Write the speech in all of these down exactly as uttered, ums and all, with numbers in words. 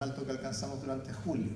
alto que alcanzamos durante julio.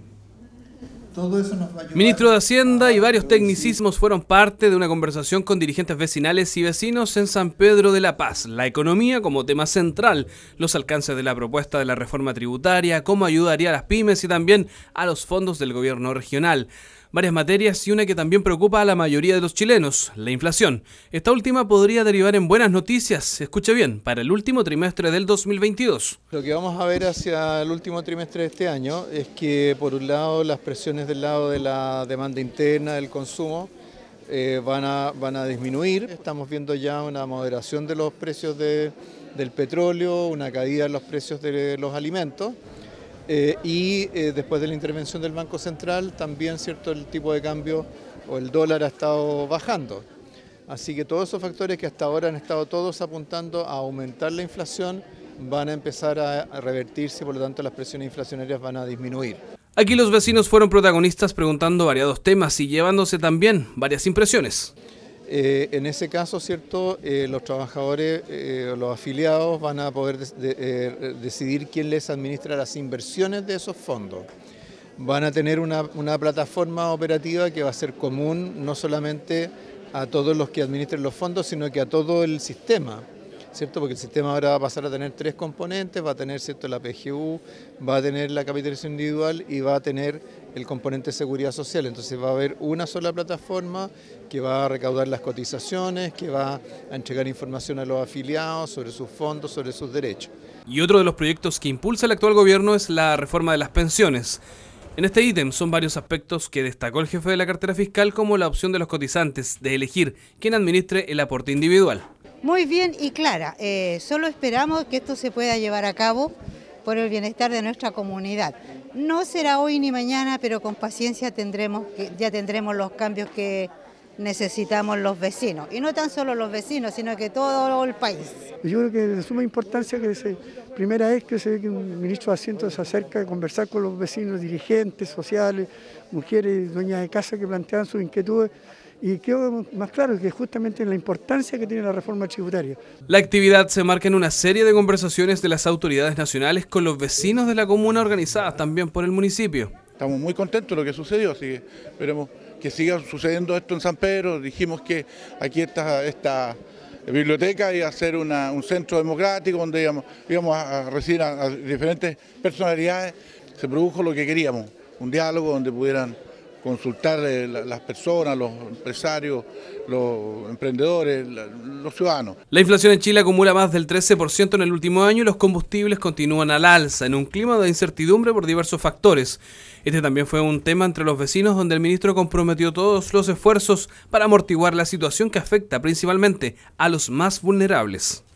Todo eso nos va a ayudar. Ministro de Hacienda y varios tecnicismos fueron parte de una conversación con dirigentes vecinales y vecinos en San Pedro de la Paz. La economía como tema central, los alcances de la propuesta de la reforma tributaria, cómo ayudaría a las pymes y también a los fondos del gobierno regional. Varias materias y una que también preocupa a la mayoría de los chilenos, la inflación. Esta última podría derivar en buenas noticias, escuche bien, para el último trimestre del dos mil veintidós. Lo que vamos a ver hacia el último trimestre de este año es que, por un lado, las presiones del lado de la demanda interna, del consumo, eh, van, a, van a disminuir. Estamos viendo ya una moderación de los precios de, del petróleo, una caída en los precios de los alimentos. Eh, y eh, después de la intervención del Banco Central también, cierto, el tipo de cambio o el dólar ha estado bajando. Así que todos esos factores que hasta ahora han estado todos apuntando a aumentar la inflación van a empezar a, a revertirse y por lo tanto las presiones inflacionarias van a disminuir. Aquí los vecinos fueron protagonistas preguntando variados temas y llevándose también varias impresiones. Eh, en ese caso, cierto, eh, los trabajadores, eh, los afiliados van a poder de, de, eh, decidir quién les administra las inversiones de esos fondos. Van a tener una, una plataforma operativa que va a ser común no solamente a todos los que administren los fondos, sino que a todo el sistema, ¿cierto? Porque el sistema ahora va a pasar a tener tres componentes, va a tener, ¿cierto?, la P G U, va a tener la capitalización individual y va a tener el componente de seguridad social. Entonces va a haber una sola plataforma que va a recaudar las cotizaciones, que va a entregar información a los afiliados sobre sus fondos, sobre sus derechos. Y otro de los proyectos que impulsa el actual gobierno es la reforma de las pensiones. En este ítem son varios aspectos que destacó el jefe de la cartera fiscal, como la opción de los cotizantes de elegir quién administre el aporte individual. Muy bien y clara, eh, solo esperamos que esto se pueda llevar a cabo por el bienestar de nuestra comunidad. No será hoy ni mañana, pero con paciencia tendremos que, ya tendremos los cambios que necesitamos los vecinos. Y no tan solo los vecinos, sino que todo el país. Yo creo que es de suma importancia que se, primera vez que se ve que un ministro de Hacienda se acerca a conversar con los vecinos, dirigentes sociales, mujeres, dueñas de casa que plantean sus inquietudes. Y quedó más claro que justamente la importancia que tiene la reforma tributaria. La actividad se marca en una serie de conversaciones de las autoridades nacionales con los vecinos de la comuna, organizadas también por el municipio. Estamos muy contentos de lo que sucedió, así que esperemos que siga sucediendo esto en San Pedro. Dijimos que aquí esta, esta biblioteca iba a ser una, un centro democrático donde íbamos, íbamos a recibir a, a diferentes personalidades. Se produjo lo que queríamos, un diálogo donde pudieran consultar eh, las personas, los empresarios, los emprendedores, los ciudadanos. La inflación en Chile acumula más del trece por ciento en el último año y los combustibles continúan al alza en un clima de incertidumbre por diversos factores. Este también fue un tema entre los vecinos, donde el ministro comprometió todos los esfuerzos para amortiguar la situación que afecta principalmente a los más vulnerables.